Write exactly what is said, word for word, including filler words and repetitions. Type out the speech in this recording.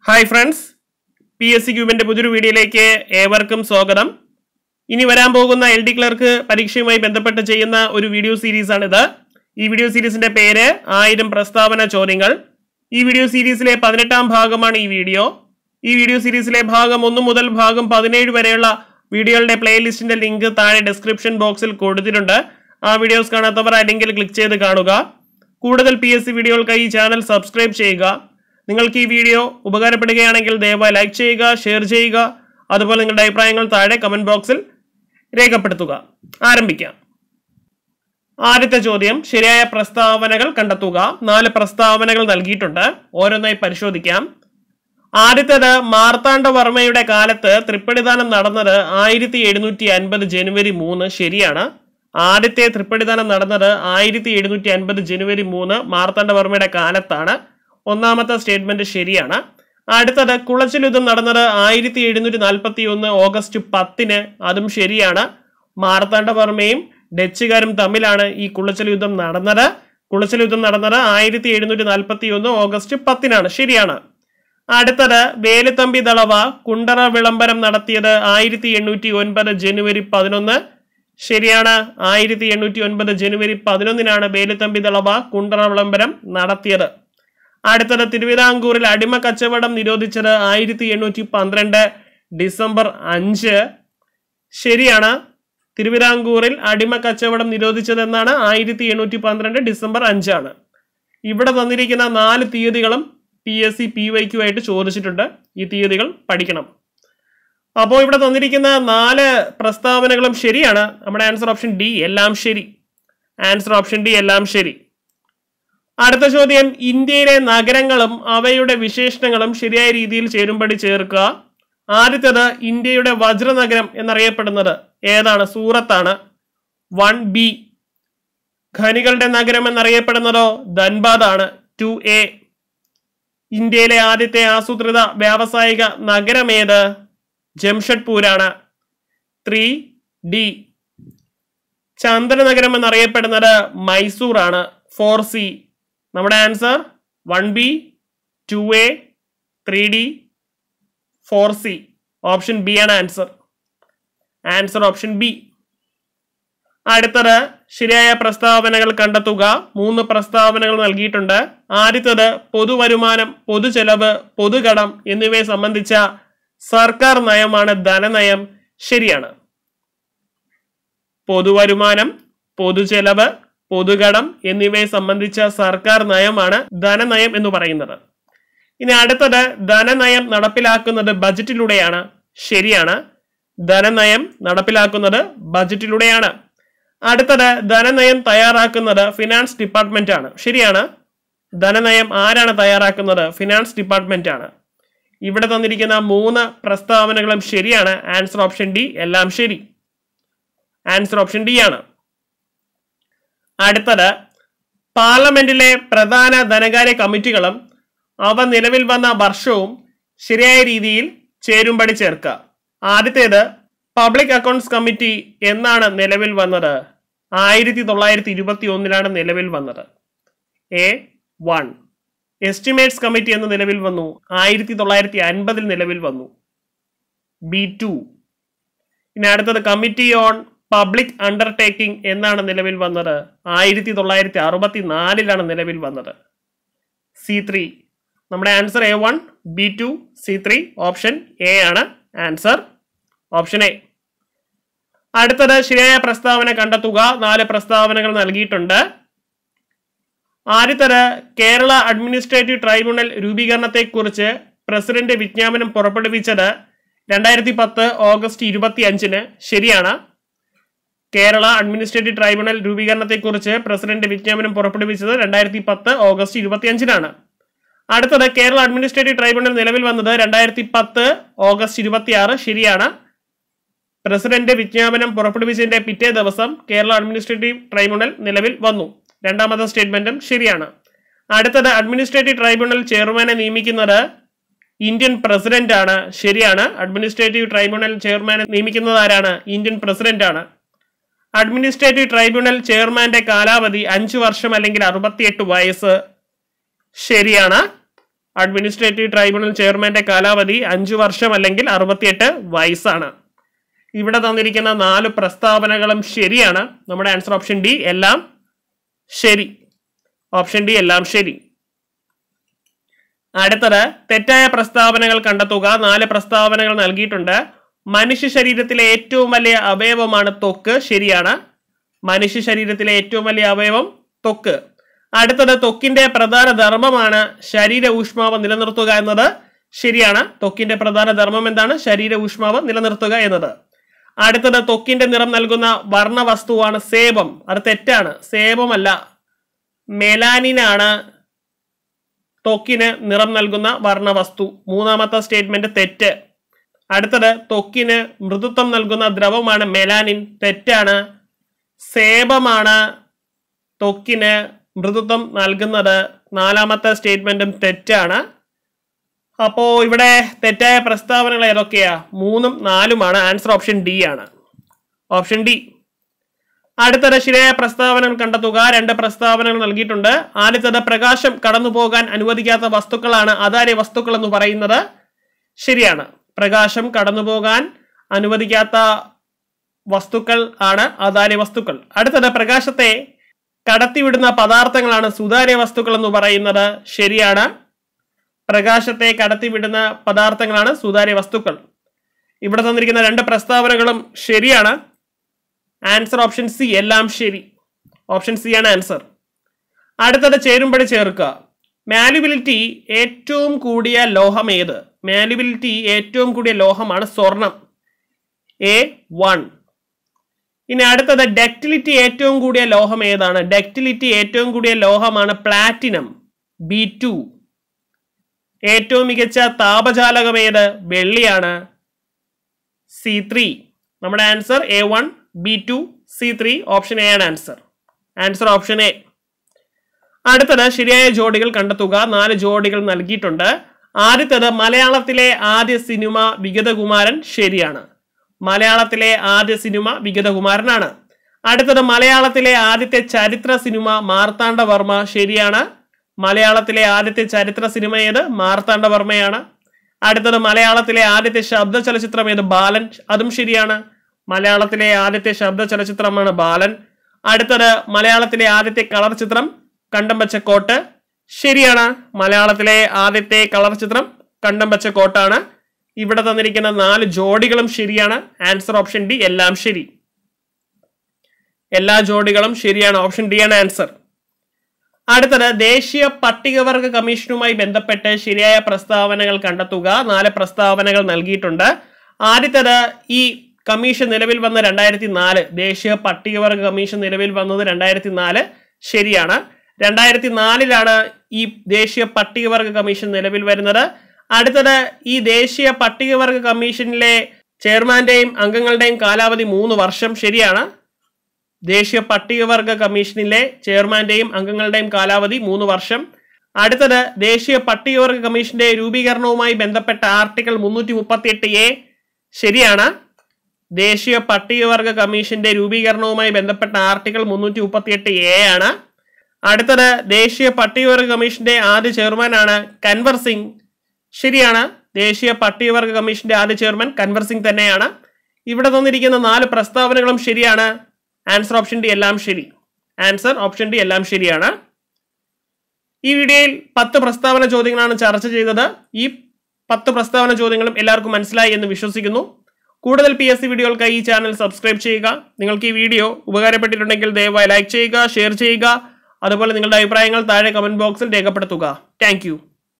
Hi friends, P S C QUBE പുതിയൊരു വീഡിയോയിലേക്ക് ഏവർക്കും സ്വാഗതം. ഇനി വരാൻ പോകുന്ന L D ക്ലർക്ക് പരീക്ഷയുമായി ബന്ധപ്പെട്ട് ചെയ്യുന്ന ഒരു വീഡിയോ സീരീസ് ആണിത്. ഈ വീഡിയോ സീരീസിന്റെ പേര് ആയിരം പ്രസ്താവന ചോദ്യങ്ങൾ. ഈ വീഡിയോ സീരീസിലെ പതിനെട്ടാം ഭാഗമാണ് ഈ വീഡിയോ. ഈ വീഡിയോ സീരീസിലെ ഭാഗം ഒന്ന് മുതൽ ഭാഗം പതിനേഴ് വരെയുള്ള വീഡിയോകളുടെ പ്ലേലിസ്റ്റിന്റെ ലിങ്ക് താഴെ ഡിസ്ക്രിപ്ഷൻ ബോക്സിൽ കൊടുത്തിട്ടുണ്ട്. ആ വീഡിയോസ് കാണാത്തവർ ആ ലിങ്കിൽ ക്ലിക്ക് ചെയ്ത് കാണുക. കൂടുതൽ P S C വീഡിയോകൾക്കായി ഈ ചാനൽ സബ്സ്ക്രൈബ് ചെയ്യുക. നിങ്ങൾക്ക് ഈ വീഡിയോ ഉപകാരപ്പെടുകയാണെങ്കിൽ ദയവായി ലൈക്ക് ചെയ്യുക, ഷെയർ ചെയ്യുക. അതുപോലെ നിങ്ങളുടെ അഭിപ്രായങ്ങൾ താഴെ കമന്റ് ബോക്സിൽ രേഖപ്പെടുത്തുക. ആരംഭിക്കാം. ആദ്യത്തെ ചോദ്യം, ശരിയായ പ്രസ്താവനകൾ കണ്ടെത്തുക. നാല് പ്രസ്താവനകൾ നൽകിയിട്ടുണ്ട്, ഓരോന്നായി പരിശോധിക്കാം. ആദ്യത്തേത്, മാർത്താണ്ഡവർമ്മയുടെ കാലത്ത് തൃപ്പടിദാനം നടന്നത് ആയിരത്തി എഴുന്നൂറ്റി അൻപത് ജനുവരി മൂന്ന്. ശരിയാണ്. ആദ്യത്തെ തൃപ്പടിദാനം നടന്നത് ആയിരത്തി എഴുന്നൂറ്റി അൻപത് ജനുവരി മൂന്ന് മാർത്താണ്ഡവർമ്മയുടെ കാലത്താണ്. ഒന്നാമത്തെ സ്റ്റേറ്റ്മെന്റ് ശരിയാണ്. അടുത്തത്, കുളച്ചിൽ യുദ്ധം നടന്നത് ആയിരത്തി എഴുന്നൂറ്റി നാൽപ്പത്തി ഒന്ന് ഓഗസ്റ്റ് പത്തിന്. അതും ശരിയാണ്. മാർത്താണ്ഡവർമ്മയും ഡച്ചുകാരും തമ്മിലാണ് ഈ കുളച്ചിൽ യുദ്ധം നടന്നത്. കുളച്ചിൽ യുദ്ധം നടന്നത് ആയിരത്തി എഴുന്നൂറ്റി നാൽപ്പത്തി ഒന്ന് ഓഗസ്റ്റ് പത്തിനാണ്. ശരിയാണ്. അടുത്തത്, വേലുത്തമ്പി ദളവ കുണ്ടറ വിളംബരം നടത്തിയത് ആയിരത്തി എണ്ണൂറ്റി ഒൻപത് ജനുവരി പതിനൊന്ന്. ശരിയാണ്. ആയിരത്തി എണ്ണൂറ്റി ഒൻപത് ജനുവരി പതിനൊന്നിനാണ് വേലുത്തമ്പി ദളവ കുണ്ടറ വിളംബരം നടത്തിയത്. അടുത്തത്, തിരുവിതാംകൂറിൽ അടിമ കച്ചവടം നിരോധിച്ചത് ആയിരത്തി എണ്ണൂറ്റി പന്ത്രണ്ട് ഡിസംബർ അഞ്ച്. ശരിയാണ്. തിരുവിതാംകൂറിൽ അടിമ കച്ചവടം നിരോധിച്ചതെന്നാണ് ആയിരത്തി എണ്ണൂറ്റി പന്ത്രണ്ട് ഡിസംബർ അഞ്ചാണ്. ഇവിടെ തന്നിരിക്കുന്ന നാല് തീയതികളും P S C P Y Q ആയിട്ട് ചോദിച്ചിട്ടുണ്ട്. ഈ തീയതികൾ പഠിക്കണം. അപ്പോൾ ഇവിടെ തന്നിരിക്കുന്ന നാല് പ്രസ്താവനകളും ശരിയാണ്. നമ്മുടെ ആൻസർ ഓപ്ഷൻ ഡി, എല്ലാം ശരി. ആൻസർ ഓപ്ഷൻ ഡി, എല്ലാം ശരി. അടുത്ത ചോദ്യം, ഇന്ത്യയിലെ നഗരങ്ങളും അവയുടെ വിശേഷണങ്ങളും ശരിയായ രീതിയിൽ ചേരുംപടി ചേർക്കുക. ആദ്യത്തേത്, ഇന്ത്യയുടെ വജ്രനഗരം എന്നറിയപ്പെടുന്നത് ഏതാണ്? സൂറത്താണ്. One B. ഖനികളുടെ നഗരം എന്നറിയപ്പെടുന്നതോ ധൻബാദ് ആണ്. Two A. ഇന്ത്യയിലെ ആദ്യത്തെ ആസൂത്രിത വ്യാവസായിക നഗരം ഏത്? ജംഷഡ്പൂരാണ്. Three D. ചന്ദന നഗരം എന്നറിയപ്പെടുന്നത് മൈസൂർ ആണ്. Four C. നമ്മുടെ answer one B, two A, three D, four C. Option B ആണ് ആൻസർ. Answer option B. അടുത്തത്, ശരിയായ പ്രസ്താവനകൾ കണ്ടെത്തുക. മൂന്ന് പ്രസ്താവനകൾ നൽകിയിട്ടുണ്ട്. ആദ്യത്തേത്, പൊതുവരുമാനം, പൊതുചെലവ്, പൊതുകടം എന്നിവയെ സംബന്ധിച്ച സർക്കാർ നയമാണ് ധനനയം. ശരിയാണ്. പൊതുവരുമാനം, പൊതുചെലവ്, പൊതുകടം എന്നിവയെ സംബന്ധിച്ച സർക്കാർ നയമാണ് ധനനയം എന്ന് പറയുന്നത്. ഇനി അടുത്തത്, ധനനയം നടപ്പിലാക്കുന്നത് ബജറ്റിലൂടെയാണ്. ശരിയാണ്. ധനനയം നടപ്പിലാക്കുന്നത് ബജറ്റിലൂടെയാണ്. അടുത്തത്, ധനനയം തയ്യാറാക്കുന്നത് ഫിനാൻസ് ഡിപ്പാർട്ട്മെന്റ് ആണ്. ശരിയാണ്. ധനനയം ആരാണ് തയ്യാറാക്കുന്നത്? ഫിനാൻസ് ഡിപ്പാർട്ട്മെന്റ് ആണ്. ഇവിടെ തന്നിരിക്കുന്ന മൂന്ന് പ്രസ്താവനകളും ശരിയാണ്. ആൻസർ ഓപ്ഷൻ ഡി, എല്ലാം ശരി. ആൻസർ ഓപ്ഷൻ ഡി ആണ്. അടുത്തത്, പാർലമെന്റിലെ പ്രധാന ധനകാര്യ കമ്മിറ്റികളും അവ നിലവിൽ വന്ന വർഷവും ശരിയായ രീതിയിൽ ചേരുംപടി ചേർക്കുക. ആദ്യത്തേത്, പബ്ലിക് അക്കൗണ്ട്സ് കമ്മിറ്റി എന്നാണ് നിലവിൽ വന്നത്? ആയിരത്തി തൊള്ളായിരത്തി ഇരുപത്തി ഒന്നിലാണ് നിലവിൽ വന്നത്. A one. എസ്റ്റിമേറ്റ്സ് കമ്മിറ്റി എന്ന് നിലവിൽ വന്നു ആയിരത്തി തൊള്ളായിരത്തി അൻപതിൽ നിലവിൽ വന്നു. B two. ഇനി അടുത്തത്, കമ്മിറ്റി ഓൺ പബ്ലിക് അണ്ടർടേക്കിംഗ് എന്നാണ് നിലവിൽ വന്നത്? ആയിരത്തി തൊള്ളായിരത്തി അറുപത്തി നാലിലാണ് നിലവിൽ വന്നത്. C three. നമ്മുടെ answer A one, B two, C three. Option A ആണ് ആൻസർ. Option A. അടുത്തത്, ശരിയായ പ്രസ്താവന കണ്ടെത്തുക. നാല് പ്രസ്താവനകൾ നൽകിയിട്ടുണ്ട്. ആദ്യത്തത്, കേരള അഡ്മിനിസ്ട്രേറ്റീവ് ട്രൈബ്യൂണൽ രൂപീകരണത്തെക്കുറിച്ച് പ്രസിഡന്റ് വിജ്ഞാപനം പുറപ്പെടുവിച്ചത് രണ്ടായിരത്തി പത്ത് ഓഗസ്റ്റ് ഇരുപത്തി അഞ്ചിന്. ശരിയാണ്. കേരള അഡ്മിനിസ്ട്രേറ്റീവ് ട്രൈബ്യൂണൽ രൂപീകരണത്തെക്കുറിച്ച് പ്രസിഡന്റ് വിജ്ഞാപനം പുറപ്പെടുവിച്ചത് രണ്ടായിരത്തി പത്ത് ഓഗസ്റ്റ് ഇരുപത്തി അഞ്ചിനാണ്. അടുത്തത്, കേരള അഡ്മിനിസ്ട്രേറ്റീവ് ട്രൈബ്യൂണൽ നിലവിൽ വന്നത് രണ്ടായിരത്തി പത്ത് ഓഗസ്റ്റ് ഇരുപത്തി ആറ്. ശരിയാണ്. പ്രസിഡന്റ് വിജ്ഞാപനം പുറപ്പെടുവിച്ചതിന്റെ പിറ്റേ ദിവസം കേരള അഡ്മിനിസ്ട്രേറ്റീവ് ട്രൈബ്യൂണൽ നിലവിൽ വന്നു. രണ്ടാമത്തെ സ്റ്റേറ്റ്മെന്റും ശരിയാണ്. അടുത്തത്, അഡ്മിനിസ്ട്രേറ്റീവ് ട്രൈബ്യൂണൽ ചെയർമാനെ നിയമിക്കുന്നത് ഇന്ത്യൻ പ്രസിഡന്റ് ആണ്. ശരിയാണ്. അഡ്മിനിസ്ട്രേറ്റീവ് ട്രൈബ്യൂണൽ ചെയർമാനെ നിയമിക്കുന്നത് ആരാണ്? ഇന്ത്യൻ പ്രസിഡന്റ് ആണ്. അഡ്മിനിസ്ട്രേറ്റീവ് ട്രൈബ്യൂണൽ ചെയർമാന്റെ കാലാവധി അഞ്ചു വർഷം അല്ലെങ്കിൽ അറുപത്തിയെട്ട് വയസ്സ്. ശരിയാണ്. അഡ്മിനിസ്ട്രേറ്റീവ് ട്രൈബ്യൂണൽ ചെയർമാന്റെ കാലാവധി അഞ്ചു വർഷം അല്ലെങ്കിൽ അറുപത്തിയെട്ട് വയസ്സാണ്. ഇവിടെ തന്നിരിക്കുന്ന നാല് പ്രസ്താവനകളും ശരിയാണ്. നമ്മുടെ ആൻസർ ഓപ്ഷൻ ഡി എല്ലാം ശരി. ഓപ്ഷൻ ഡി എല്ലാം ശരി. അടുത്തത് തെറ്റായ പ്രസ്താവനകൾ കണ്ടെത്തുക. നാല് പ്രസ്താവനകൾ നൽകിയിട്ടുണ്ട്. മനുഷ്യ ശരീരത്തിലെ ഏറ്റവും വലിയ അവയവമാണ് ത്വക്ക്. ശരിയാണ്. മനുഷ്യ ശരീരത്തിലെ ഏറ്റവും വലിയ അവയവം ത്വക്ക്. അടുത്തത് ത്വക്കിന്റെ പ്രധാന ധർമ്മമാണ് ശരീര ഊഷ്മാവ് നിലനിർത്തുക എന്നത്. ശരിയാണ്. ത്വക്കിന്റെ പ്രധാന ധർമ്മം എന്താണ്? ശരീര ഊഷ്മാവ് നിലനിർത്തുക എന്നത്. അടുത്തത് ത്വക്കിന്റെ നിറം നൽകുന്ന വർണ്ണ വസ്തുവാണ് സേബം. അത് തെറ്റാണ്. സേബമല്ല, മെലാനിനാണ് ത്വക്കിന് നിറം നൽകുന്ന വർണ്ണവസ്തു. മൂന്നാമത്തെ സ്റ്റേറ്റ്മെന്റ് തെറ്റ്. അടുത്തത് ത്വക്കിന് മൃദുത്വം നൽകുന്ന ദ്രവമാണ് മെലാനിൻ. തെറ്റാണ്. സേബമാണ് ത്വക്കിന് മൃദുത്വം നൽകുന്നത്. നാലാമത്തെ സ്റ്റേറ്റ്മെന്റും തെറ്റാണ്. അപ്പോ ഇവിടെ തെറ്റായ പ്രസ്താവനകൾ ഏതൊക്കെയാ? മൂന്നും നാലുമാണ്. ആൻസർ ഓപ്ഷൻ ഡി ആണ്. Option D. അടുത്തത് ശരിയായ പ്രസ്താവനകൾ കണ്ടെത്തുക. രണ്ട് പ്രസ്താവനകൾ നൽകിയിട്ടുണ്ട്. ആദ്യത്തത് പ്രകാശം കടന്നു പോകാൻ അനുവദിക്കാത്ത വസ്തുക്കളാണ് അതാര്യ വസ്തുക്കൾ എന്ന് പറയുന്നത്. ശരിയാണ്. പ്രകാശം കടന്നു പോകാൻ അനുവദിക്കാത്ത വസ്തുക്കൾ ആണ് അതാര്യ വസ്തുക്കൾ. അടുത്തത് പ്രകാശത്തെ കടത്തിവിടുന്ന പദാർത്ഥങ്ങളാണ് സുതാര്യ വസ്തുക്കൾ എന്ന് പറയുന്നത്. ശരിയാണ്. പ്രകാശത്തെ കടത്തിവിടുന്ന പദാർത്ഥങ്ങളാണ് സുതാര്യ വസ്തുക്കൾ. ഇവിടെ തന്നിരിക്കുന്ന രണ്ട് പ്രസ്താവനകളും ശരിയാണ്. ആൻസർ ഓപ്ഷൻ സി എല്ലാം ശരി. ഓപ്ഷൻ സി ആണ് ആൻസർ. അടുത്തത് ചേരുംപടി ചേർക്കുക. മാലിബിലിറ്റി ഏറ്റവും കൂടിയ ലോഹം ഏത്? മാലിബിലിറ്റി ഏറ്റവും കൂടിയ ലോഹമാണ് സ്വർണം. A one. ഇനി അടുത്തത് ഡക്റ്റിലിറ്റി ഏറ്റവും കൂടിയ ലോഹം ഏതാണ്? ഡക്റ്റിലിറ്റി ഏറ്റവും കൂടിയ ലോഹമാണ് പ്ലാറ്റിനം. B to. ഏറ്റവും മികച്ച താപചാലകം ഏത്? വെള്ളിയാണ്. C three. നമ്മുടെ answer A one, B two, C three. Option A ആണ് ആൻസർ. Answer option A. അടുത്തത് ശരിയായ ജോഡികൾ കണ്ടെത്തുക. നാല് ജോഡികൾ നൽകിയിട്ടുണ്ട്. ആദ്യത്തേത് മലയാളത്തിലെ ആദ്യ സിനിമ വിഗതകുമാരൻ. ശരിയാണ്. മലയാളത്തിലെ ആദ്യ സിനിമ വിഗതകുമാരനാണ്. അടുത്തത് മലയാളത്തിലെ ആദ്യത്തെ ചരിത്ര സിനിമ മാർത്താണ്ഡവർമ്മ. ശരിയാണ്. മലയാളത്തിലെ ആദ്യത്തെ ചരിത്ര സിനിമ ഏത്? മാർത്താണ്ഡവർമ്മയാണ്. അടുത്തത് മലയാളത്തിലെ ആദ്യത്തെ ശബ്ദ ചലച്ചിത്രം ഏത്? ബാലൻ. അതും ശരിയാണ്. മലയാളത്തിലെ ആദ്യത്തെ ശബ്ദ ചലച്ചിത്രമാണ് ബാലൻ. അടുത്തത് മലയാളത്തിലെ ആദ്യത്തെ കളർ ചിത്രം കണ്ടംപച്ചക്കോട്ട്. ശരിയാണ്. മലയാളത്തിലെ ആദ്യത്തെ കളർ ചിത്രം കണ്ടംപച്ചക്കോട്ടാണ്. ഇവിടെ തന്നിരിക്കുന്ന നാല് ജോഡികളും ശരിയാണ്. ആൻസർ ഓപ്ഷൻ ഡി എല്ലാം ശരി. എല്ലാ ജോഡികളും ശരിയാണ്. ഓപ്ഷൻ ഡി ആണ് ആൻസർ. അടുത്തത് ദേശീയ പട്ടികവർഗ കമ്മീഷനുമായി ബന്ധപ്പെട്ട് ശരിയായ പ്രസ്താവനകൾ കണ്ടെത്തുക. നാല് പ്രസ്താവനകൾ നൽകിയിട്ടുണ്ട്. ആദ്യത്തേത് ഈ കമ്മീഷൻ നിലവിൽ വന്ന രണ്ടായിരത്തി നാല്. ദേശീയ പട്ടികവർഗ കമ്മീഷൻ നിലവിൽ വന്നത് രണ്ടായിരത്തി നാല്. ശരിയാണ്. രണ്ടായിരത്തി നാലിലാണ് ഈ ദേശീയ പട്ടികവർഗ കമ്മീഷൻ നിലവിൽ വരുന്നത്. അടുത്തത് ഈ ദേശീയ പട്ടികവർഗ കമ്മീഷനിലെ ചെയർമാന്റെയും അംഗങ്ങളുടെയും കാലാവധി മൂന്ന് വർഷം. ശരിയാണ്. ദേശീയ പട്ടികവർഗ കമ്മീഷനിലെ ചെയർമാന്റെയും അംഗങ്ങളുടെയും കാലാവധി മൂന്ന് വർഷം. അടുത്തത് ദേശീയ പട്ടികവർഗ കമ്മീഷന്റെ രൂപീകരണവുമായി ബന്ധപ്പെട്ട ആർട്ടിക്കിൾ മുന്നൂറ്റി മുപ്പത്തി എട്ട് എ. ശരിയാണ്. ദേശീയ പട്ടികവർഗ കമ്മീഷന്റെ രൂപീകരണവുമായി ബന്ധപ്പെട്ട ആർട്ടിക്കിൾ മുന്നൂറ്റി മുപ്പത്തി എട്ട് എ ആണ്. അടുത്തത് ദേശീയ പട്ടികവർഗ കമ്മീഷന്റെ ആദ്യ ചെയർമാനാണ് കൻവർ സിംഗ്. ശരിയാണ്. ദേശീയ പട്ടികവർഗ കമ്മീഷന്റെ ആദ്യ ചെയർമാൻ കൻവർ സിംഗ് തന്നെയാണ്. ഇവിടെ തന്നിരിക്കുന്ന നാല് പ്രസ്താവനകളും ശരിയാണ്. ആൻസർ ഓപ്ഷൻ ഡി എല്ലാം ശരി. ആൻസർ ഓപ്ഷൻ ഡി എല്ലാം ശരിയാണ്. ഈ വീഡിയോയിൽ പത്ത് പ്രസ്താവന ചോദ്യങ്ങളാണ് ചർച്ച ചെയ്തത്. ഈ പത്ത് പ്രസ്താവന ചോദ്യങ്ങളും എല്ലാവർക്കും മനസ്സിലായി എന്ന് വിശ്വസിക്കുന്നു. കൂടുതൽ പി എസ് സി വീഡിയോകൾക്കായി ഈ ചാനൽ സബ്സ്ക്രൈബ് ചെയ്യുക. നിങ്ങൾക്ക് ഈ വീഡിയോ ഉപകാരപ്പെട്ടിട്ടുണ്ടെങ്കിൽ ദയവായി ലൈക്ക് ചെയ്യുക, ഷെയർ ചെയ്യുക. അതുപോലെ നിങ്ങളുടെ അഭിപ്രായങ്ങൾ താഴെ കമന്റ് ബോക്സിൽ രേഖപ്പെടുത്തുക. താങ്ക്